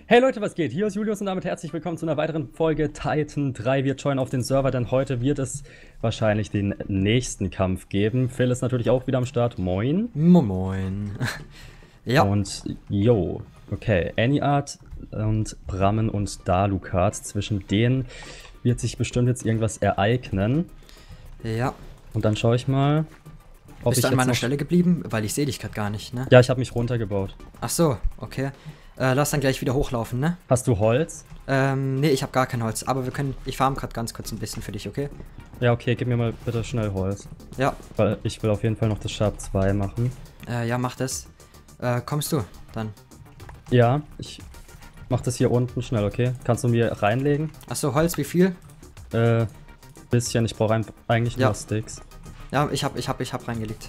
Hey Leute, was geht? Hier ist Julius und damit herzlich willkommen zu einer weiteren Folge Titan 3. Wir joinen auf den Server, denn heute wird es wahrscheinlich den nächsten Kampf geben. Phil ist natürlich auch wieder am Start. Moin. Moin. Ja. Und yo, okay. Anyart und Brammen und Dalukat. Zwischen denen wird sich bestimmt jetzt irgendwas ereignen. Ja. Und dann schaue ich mal, ob Bist ich du an jetzt meiner noch... Stelle geblieben? Weil ich sehe dich gerade gar nicht, ne? Ja, ich habe mich runtergebaut. Ach so, okay. Lass dann gleich wieder hochlaufen, ne? Hast du Holz? Nee, ich habe gar kein Holz. Aber wir können... Ich farm gerade ganz kurz ein bisschen für dich, okay? Ja, okay, gib mir mal bitte schnell Holz. Ja. Weil ich will auf jeden Fall noch das Sharp 2 machen. Ja, mach das. Kommst du dann? Ja, ich mach das hier unten schnell, okay? Kannst du mir reinlegen? Ach so, Holz, wie viel? Bisschen, ich brauche eigentlich Ja. nur Sticks. Ja, ich hab reingelegt.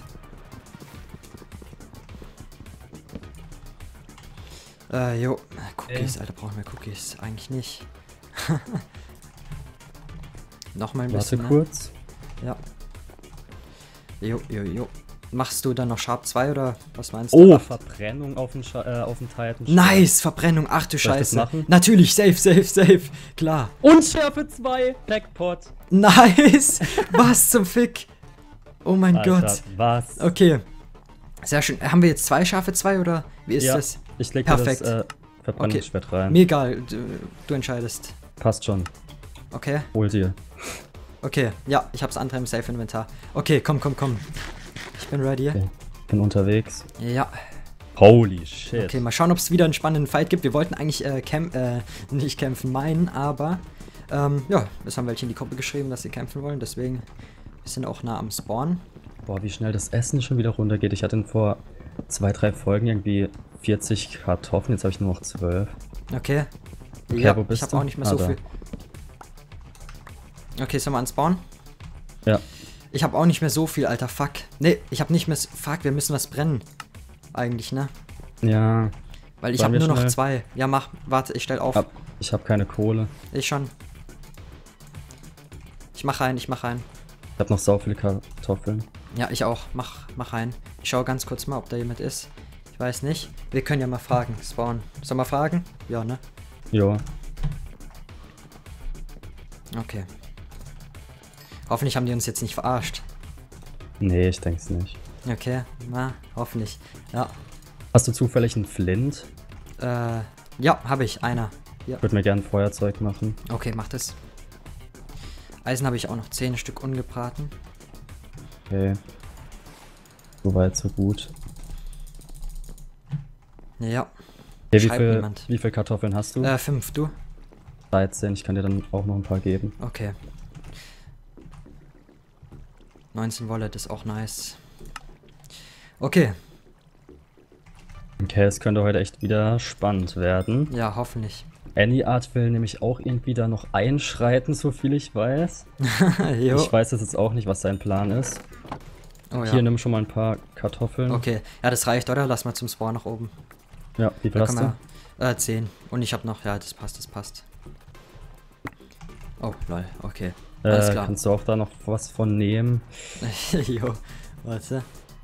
Jo. Cookies, Alter, brauchen wir Cookies? Eigentlich nicht. Nochmal ein Warte bisschen, ne? kurz. Ja. Jo. Machst du dann noch Sharp 2 oder was meinst du? Oh, Verbrennung auf dem Titan. Nice, Verbrennung, ach du Soll ich das Scheiße. machen? Natürlich, safe, klar. Und Schärfe 2, Backpot. Nice, was zum Fick. Oh mein Alter, Gott. was? Okay, sehr schön. Haben wir jetzt zwei Schafe 2 oder wie ist Ja, das? ich leg dir Perfekt. das Verbrennungsschwert rein. Mir egal, du entscheidest. Passt schon. Okay, Hol dir. okay, ja, ich hab's andere im Safe-Inventar. Okay, komm. Ich bin ready. Okay. Bin unterwegs. Ja. Holy shit. Okay, mal schauen, ob es wieder einen spannenden Fight gibt. Wir wollten eigentlich nicht kämpfen meinen, aber ja, es haben welche in die Gruppe geschrieben, dass sie kämpfen wollen, deswegen wir sind auch nah am Spawn. Boah, wie schnell das Essen schon wieder runtergeht. Ich hatte vor 2, 3 Folgen irgendwie 40 Kartoffeln, jetzt habe ich nur noch 12. Okay. Okay, Ja, wo bist ich habe du? auch nicht mehr Ah, so da. viel. Okay, sollen wir anspawnen? Ja. Ich habe auch nicht mehr so viel, Alter, fuck. Nee, ich habe nicht mehr... Fuck, wir müssen was brennen. Eigentlich, ne? Ja. Weil ich Wollen habe wir nur noch schnell? 2. Ja, mach. Warte, ich stell auf. Ich habe keine Kohle. Ich schon. Ich mach rein. Ich habe noch sau viele Kartoffeln. Ja, ich auch. Mach rein. Ich schau ganz kurz mal, ob da jemand ist. Ich weiß nicht. Wir können ja mal fragen. Spawn. Sollen wir fragen? Ja, ne? Jo. Okay. Hoffentlich haben die uns jetzt nicht verarscht. Nee, ich denk's nicht. Okay, na, hoffentlich. Ja. Hast du zufällig einen Flint? Ja, habe ich. Einer. Ja. Ich würde mir gerne ein Feuerzeug machen. Okay, mach das. Eisen habe ich auch noch 10 Stück ungebraten. Okay. Soweit, so gut. Ja. Okay, Schreibt niemand. wie viel Kartoffeln hast du? 5, du? 13, ich kann dir dann auch noch ein paar geben. Okay. 19 Wallet ist auch nice. Okay. Okay, es könnte heute echt wieder spannend werden. Ja, hoffentlich. Anyart will nämlich auch irgendwie da noch einschreiten, so viel ich weiß. Jo. Ich weiß jetzt auch nicht, was sein Plan ist. Oh, ja. Hier, nimm schon mal ein paar Kartoffeln. Okay. Ja, das reicht, oder? Lass mal zum Spawn nach oben. Ja, wie viel Da hast kann du? man, 10. Und ich habe noch... Ja, das passt. Oh, lol. Okay. Alles klar. Kannst du auch da noch was von nehmen? Jo, warte.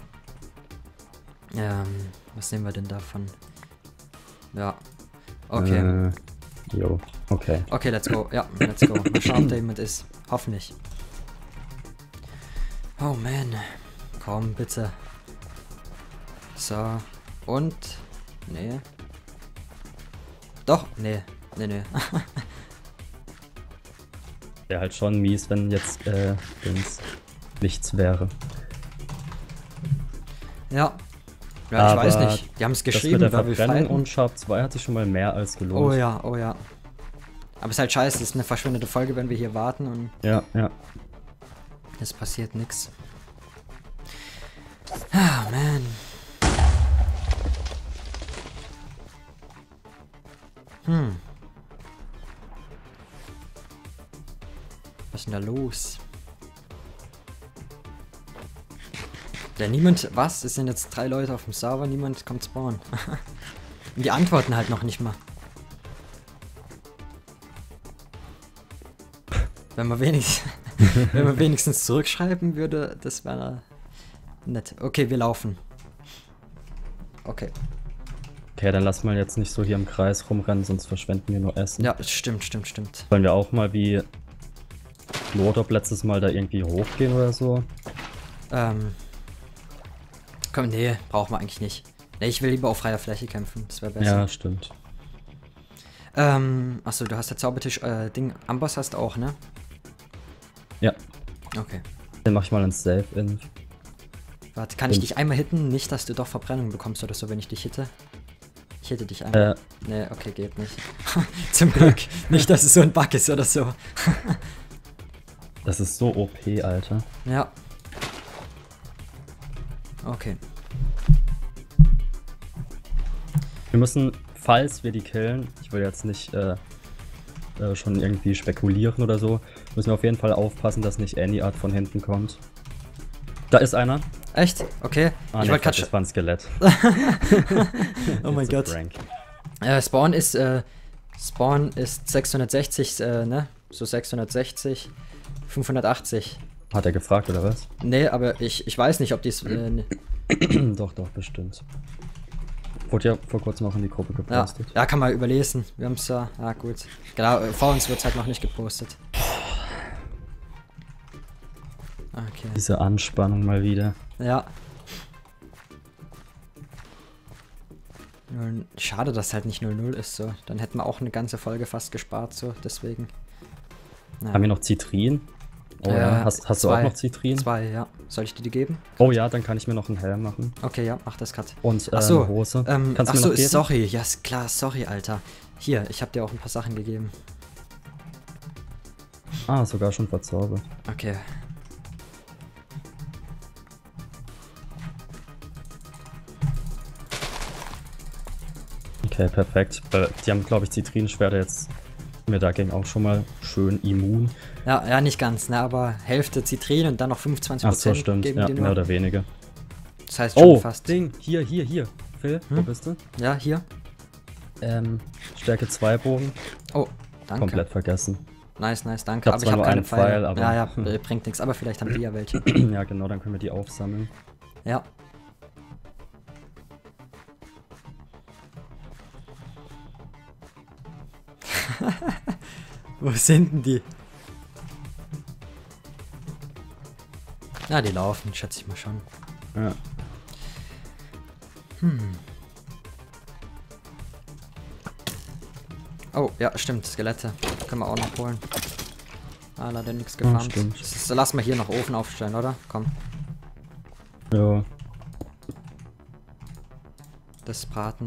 Was nehmen wir denn davon? Ja. Okay. Jo, okay. Okay, let's go. Ja, let's go. Mal schauen, ob da jemand ist. Hoffentlich. Oh man. Komm, bitte. So. Und. Nee. Doch, nee. Wäre halt schon mies, wenn jetzt wenn's nichts wäre. Ja. Ja, ich Aber weiß nicht. Die haben es Das mit geschrieben, der weil wir Verbrennung fighten. und Sharp 2 hat sich schon mal mehr als gelohnt. Oh ja. Aber es ist halt scheiße, es ist eine verschwindete Folge, wenn wir hier warten und Ja. es passiert nichts. Ah, man. Was ist denn da los? Ja, niemand... Was? Es sind jetzt 3 Leute auf dem Server, niemand kommt spawnen. Und die antworten halt noch nicht mal. Wenn man wenigstens zurückschreiben würde, das wäre nett. Okay, wir laufen. Okay. Okay, dann lass mal jetzt nicht so hier im Kreis rumrennen, sonst verschwenden wir nur Essen. Ja, stimmt. Wollen wir auch mal wie Lodop letztes Mal da irgendwie hochgehen oder so? Komm, nee, brauchen wir eigentlich nicht. Nee, ich will lieber auf freier Fläche kämpfen, das wäre besser. Ja, stimmt. Achso, du hast der Zaubertisch, Amboss hast du auch, ne? Ja. Okay. Dann mach ich mal ein Save-In. Warte, kann ich dich einmal hitten? Nicht, dass du doch Verbrennung bekommst oder so, wenn ich dich hitte. Ich hitte dich einmal. Nee, okay, geht nicht. Zum Glück. Nicht, dass es so ein Bug ist oder so. Das ist so OP, Alter. Ja. Okay. Wir müssen, falls wir die killen, ich will jetzt nicht schon irgendwie spekulieren oder so, müssen wir auf jeden Fall aufpassen, dass nicht Any-Art von hinten kommt. Da ist einer. Echt? Okay. Ah, ich nee, wollte gerade das war ein Skelett. Oh mein Gott. Spawn ist 660, ne? So 660, 580. Hat er gefragt, oder was? Nee, aber ich weiß nicht, ob dies. Doch, bestimmt. Wurde ja vor kurzem auch in die Gruppe gepostet. Ja, kann man überlesen. Wir haben es ja. Ah, gut. Genau, vor uns wird es halt noch nicht gepostet. Okay. Diese Anspannung mal wieder. Ja. Schade, dass halt nicht 0-0 ist, so. Dann hätten wir auch eine ganze Folge fast gespart, so. Deswegen. Haben wir noch Zitrin? Oh ja. Hast du auch noch Zitrin? 2, ja. Soll ich dir die geben? Oh ja, dann kann ich mir noch einen Helm machen. Okay, ja, mach das grad. Und achso, eine Hose. Kannst du mir noch geben? Sorry. Ja, ist klar, sorry, Alter. Hier, ich hab dir auch ein paar Sachen gegeben. Ah, sogar schon verzaubert. Okay. Okay, perfekt. Die haben, glaube ich, Zitrinenschwerter jetzt mir dagegen auch schon mal schön immun. Ja, nicht ganz, ne, aber Hälfte Zitrin und dann noch 25%. Ach so, stimmt. Ja, mehr oder weniger. Das heißt schon fast. Ding, hier. Phil, wo bist du? Ja, hier. Stärke 2 Bogen. Oh, danke. Komplett vergessen. Nice, danke. Aber ich habe keine Pfeil, aber... Ja, bringt nichts, aber vielleicht haben die ja welche. Ja, genau, dann können wir die aufsammeln. Ja. Wo sind denn die? Ja, die laufen, schätze ich mal schon. Ja. Oh, ja, stimmt, Skelette. Können wir auch noch holen. Ah, leider nichts gefarmt. Stimmt. Lass mal hier noch Ofen aufstellen, oder? Komm. Ja. Das Braten.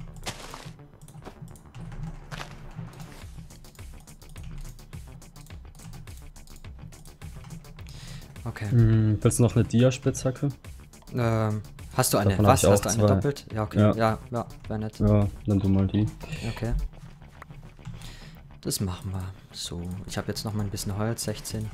Okay. Willst du noch eine Dia-Spitzhacke? Hast du eine? Davon Was? hab ich Hast du auch eine 2. doppelt? Ja, okay. Ja, wäre nett. Ja, nimm du mal die. Okay. Das machen wir. So, ich habe jetzt noch mal ein bisschen Holz, 16.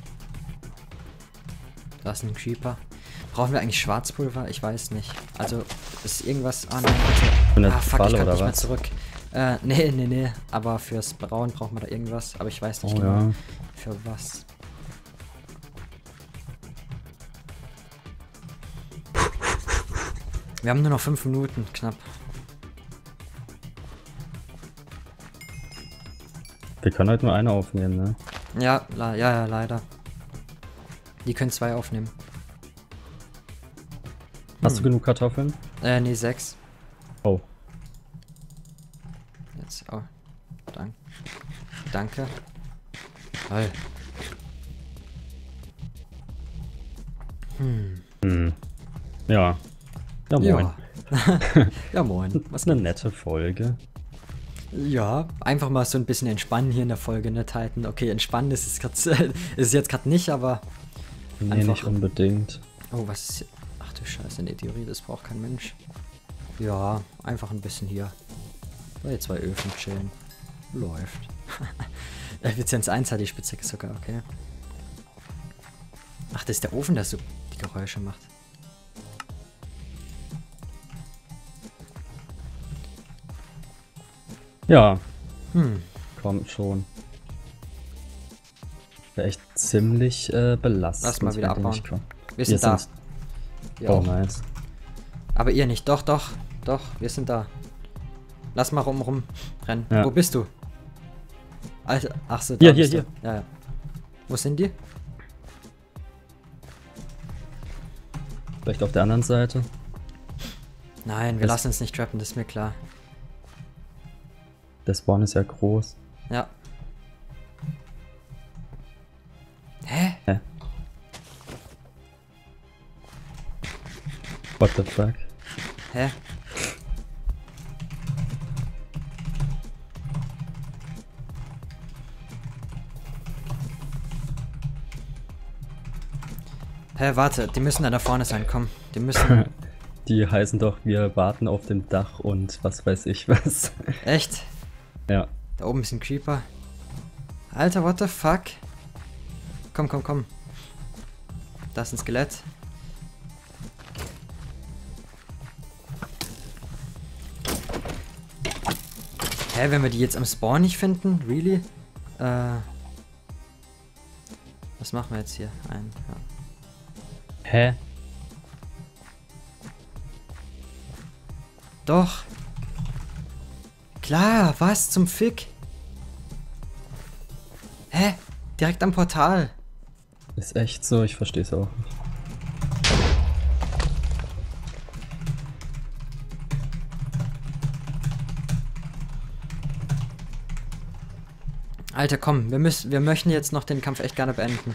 Da ist ein Creeper. Brauchen wir eigentlich Schwarzpulver? Ich weiß nicht. Also, ist irgendwas... Ah, nein, bitte. Fuck, Falle, ich kann oder nicht mehr was? zurück. Nee. Aber fürs Brauen brauchen wir da irgendwas. Aber ich weiß nicht genau, Ja. für was. Wir haben nur noch 5 Minuten, knapp. Wir können heute nur eine aufnehmen, ne? Ja, leider. Die können 2 aufnehmen. Hast du genug Kartoffeln? Nee, 6. Oh. Jetzt, oh. Danke. Toll. Ja. Ja, moin. Ja, ja moin. Was eine nette Folge. Ja, einfach mal so ein bisschen entspannen hier in der Folge, ne, Titan. Okay, entspannen ist es grad, ist jetzt gerade nicht, aber... Nee, einfach. nicht unbedingt. Oh, was ist hier? Ach du Scheiße, in der Theorie, das braucht kein Mensch. Ja, einfach ein bisschen hier. Bei 2 Öfen chillen. Läuft. Effizienz 1 hat die Spitzhacke sogar, okay. Ach, das ist der Ofen, der so die Geräusche macht. Ja. Kommt schon. Wäre echt ziemlich belastend. Lass mal wieder wenn die abbauen. nicht kommen. Wir sind da. Oh, nice. Aber ihr nicht. Doch, wir sind da. Lass mal rumrennen. Ja. Wo bist du? Alter, ach so, Hier, bist hier, du. Ja, ja. Wo sind die? Vielleicht auf der anderen Seite. Nein, wir lassen uns nicht trappen, das ist mir klar. Der Spawn ist ja groß. Ja. Hä? Hä? What the fuck? Hä? Hä, warte, die müssen da vorne sein, komm. Die müssen... Die heißen doch, wir warten auf dem Dach und was weiß ich was. Echt? Ja. Da oben ist ein Creeper. Alter, what the fuck? Komm, komm, komm. Da ist ein Skelett. Hä, wenn wir die jetzt am Spawn nicht finden? Really? Was machen wir jetzt hier? Ja. Hä? Doch. Klar, was zum Fick? Hä? Direkt am Portal. Ist echt so, ich verstehe es auch nicht. Alter, komm, wir möchten jetzt noch den Kampf echt gerne beenden.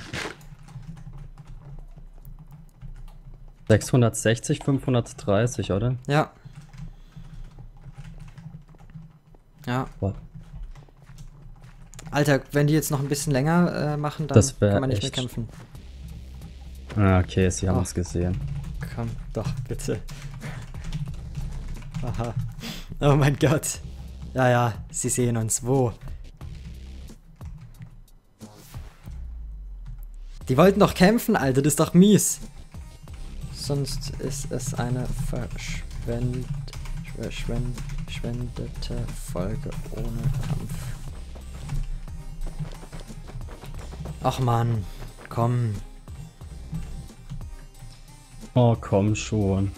660, 530, oder? Ja. Ja. What? Alter, wenn die jetzt noch ein bisschen länger machen, dann Das kann man nicht mehr echt kämpfen. Ah, okay, sie haben Oh. es gesehen. Komm, doch, bitte. Aha. Oh mein Gott. Ja, ja, sie sehen uns. Wo? Die wollten doch kämpfen, Alter, das ist doch mies. Sonst ist es eine verschwendete Folge ohne Kampf. Ach Mann, komm. Oh, komm schon.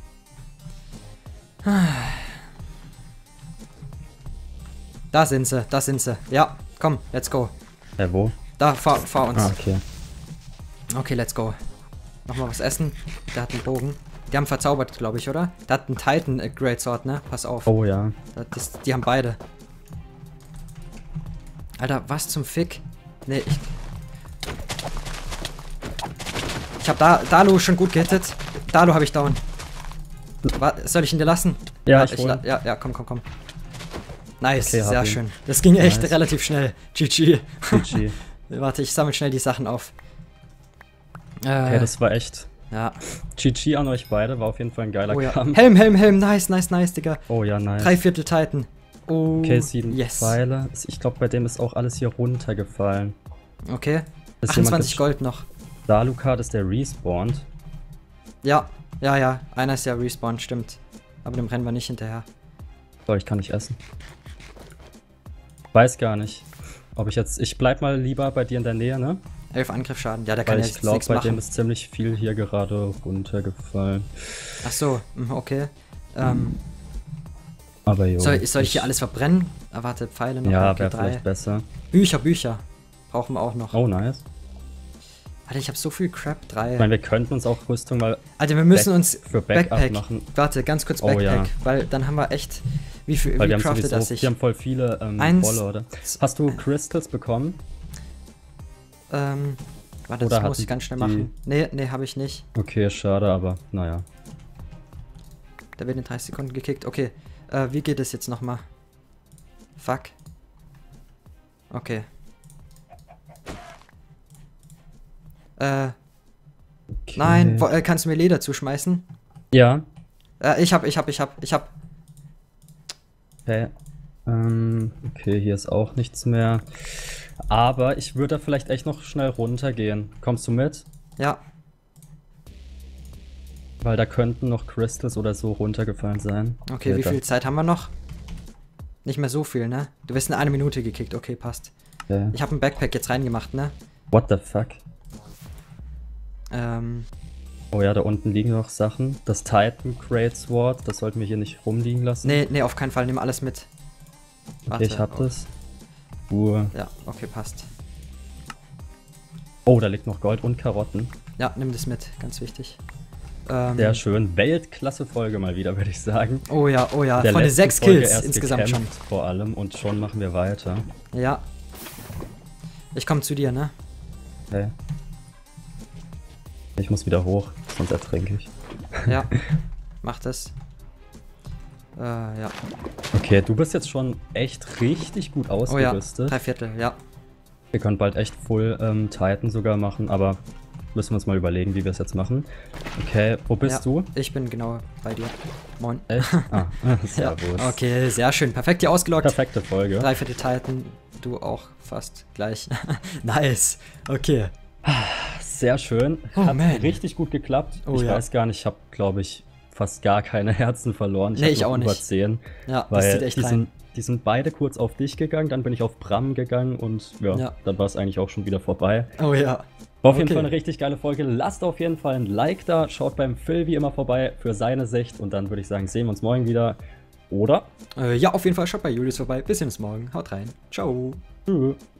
Da sind sie, da sind sie. Ja, komm, let's go. Wo? Da, vor uns. Ah, okay. Okay, let's go. Nochmal was essen. Der hat einen Bogen. Die haben verzaubert, glaube ich, oder? Der hat einen Titan Greatsword, ne? Pass auf. Oh ja. Die haben beide. Alter, was zum Fick? Nee, ich hab Dalu schon gut gehittet. Dalu habe ich down. Soll ich ihn dir lassen? Ja, ja, komm. Nice, Okay, sehr schön. Das ging echt relativ schnell. GG. GG. Warte, ich sammle schnell die Sachen auf. Okay, das war echt. Ja. GG an euch beide, war auf jeden Fall ein geiler Oh ja. Kampf. Helm, nice, Digga. Oh ja, nice. 3/4 Titan. Oh, Okay, 7 yes. Pfeile. Ich glaube, bei dem ist auch alles hier runtergefallen. Okay. Ist 28 Gold noch. Dalucard ist der respawned. Ja. Einer ist ja respawned, stimmt. Aber dem rennen wir nicht hinterher. So, ich kann nicht essen. Weiß gar nicht. Ob ich jetzt. Ich bleib mal lieber bei dir in der Nähe, ne? 11 Angriffsschaden. Ja, der kann Weil jetzt ich glaube, nichts bei machen. dem ist ziemlich viel hier gerade runtergefallen. Ach so, okay. Aber jo. Soll ich hier alles verbrennen? Warte, Pfeile noch. Ja, Okay, wäre 3. vielleicht besser. Bücher. Brauchen wir auch noch. Oh, nice. Alter, ich habe so viel Crap. 3. Ich meine, wir könnten uns auch Rüstung mal Alter, wir müssen uns für Backup machen. Warte, ganz kurz Oh, Backpack. ja. Weil dann haben wir echt... Wie Weil wir haben craftet sowieso, das sich? wir haben voll viele Wolle, oder? Hast du Crystals bekommen? Warte, Oder das hat muss ich ganz schnell machen. Nee, habe ich nicht. Okay, schade, aber naja. Da wird in 30 Sekunden gekickt. Okay, wie geht es jetzt nochmal? Fuck. Okay. Okay. Nein, kannst du mir Leder zuschmeißen? Ja. Ich hab. Okay. Okay, hier ist auch nichts mehr. Aber ich würde da vielleicht echt noch schnell runtergehen. Kommst du mit? Ja. Weil da könnten noch Crystals oder so runtergefallen sein. Okay, wie viel Zeit haben wir noch? Nicht mehr so viel, ne? Du wirst in 1 Minute gekickt. Okay, passt. Okay. Ich habe ein Backpack jetzt reingemacht, ne? What the fuck? Oh ja, da unten liegen noch Sachen. Das Titan Great Sword, das sollten wir hier nicht rumliegen lassen. Nee, auf keinen Fall. Nimm alles mit. Okay, ich hab das. Ja, okay, passt. Oh, da liegt noch Gold und Karotten. Ja, nimm das mit. Ganz wichtig. Sehr schön. Weltklasse-Folge mal wieder, würde ich sagen. Oh ja. Der Von den letzten 6 Folge Kills erst insgesamt schon. gekämpft, vor allem. Und schon machen wir weiter. Ja. Ich komme zu dir, ne? Okay. Ich muss wieder hoch, sonst ertrinke ich. Ja. Mach das. Ja. Okay, du bist jetzt schon echt richtig gut Oh ja, ausgerüstet. 3/4, ja. Wir können bald echt Full Titan sogar machen, aber müssen wir uns mal überlegen, wie wir es jetzt machen. Okay, wo bist du? Ich bin genau bei dir. Moin. Echt? Ah, servus. Ja. Okay, sehr schön. Perfekt hier ausgeloggt. Perfekte Folge. 3/4 Titan. Du auch fast gleich. Nice. Okay. Sehr schön. Oh, Hat man. richtig gut geklappt. Oh, ich ja. weiß gar nicht, ich habe, glaube ich, fast gar keine Herzen verloren. Nee, hab ich noch auch über nicht. 10. Ja, das Weil sieht echt rein. die sind beide kurz auf dich gegangen, dann bin ich auf Bram gegangen und ja. Dann war es eigentlich auch schon wieder vorbei. Oh ja. War auf jeden Fall eine richtig geile Folge. Lasst auf jeden Fall ein Like da. Schaut beim Phil wie immer vorbei für seine Sicht. Und dann würde ich sagen, sehen wir uns morgen wieder. Oder? Ja, auf jeden Fall schaut bei Julius vorbei. Bis hin bis morgen. Haut rein. Ciao. Tschüss.